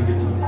a good time.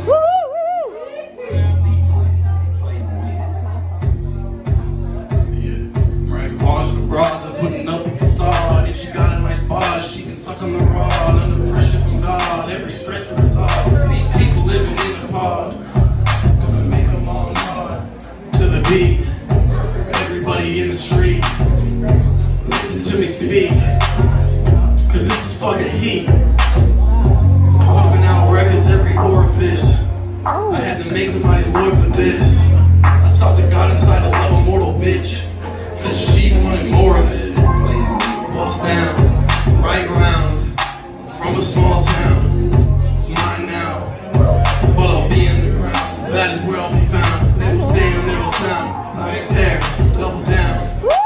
Yeah. Right, bars for bras are putting up a facade. If she got a nice bar, she can suck on the rod. Under pressure from God, every stress will resolve. These people living in the pod, gonna make them all hard. To the beat, everybody in the street, listen to me speak, cause this is fucking heat. Pumping out records every orifice. I had to make somebody look for this. I stopped the God inside a love a mortal bitch, cause she wanted more of it. Bust down, right round, from a small town. It's mine now, but I'll be in the ground. That is where I'll be found. They will say and they will sound. Fixed hair, double down.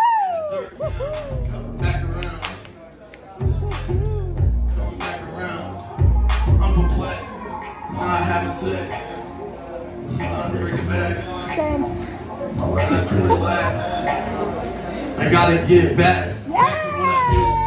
Coming back around. Coming back around. I'm perplexed. Not having sex. I'm breaking backs. My life is pretty relaxed. I gotta get back. Back to what I do.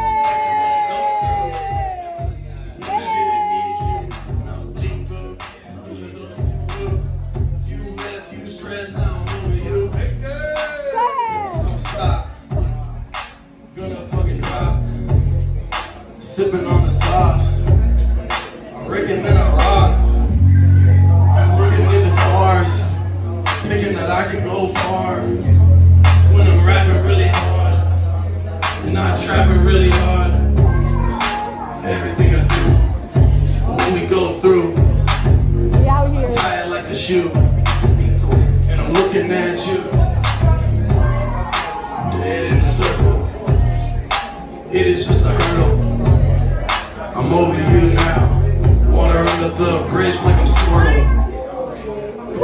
Sipping on the sauce, I reckon that I rock. I'm looking at the stars, thinking that I can go far. When I'm rapping really hard, and not trapping really hard. Everything I do, when we go through, I tie it like the shoe, and I'm looking at you. Dead in the circle, it is just a hurdle. I'm over you now. Water under the bridge like I'm Squirtle.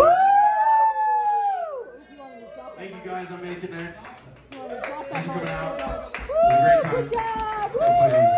Thank you guys, I'm making next. Thanks for coming out. It was a great time.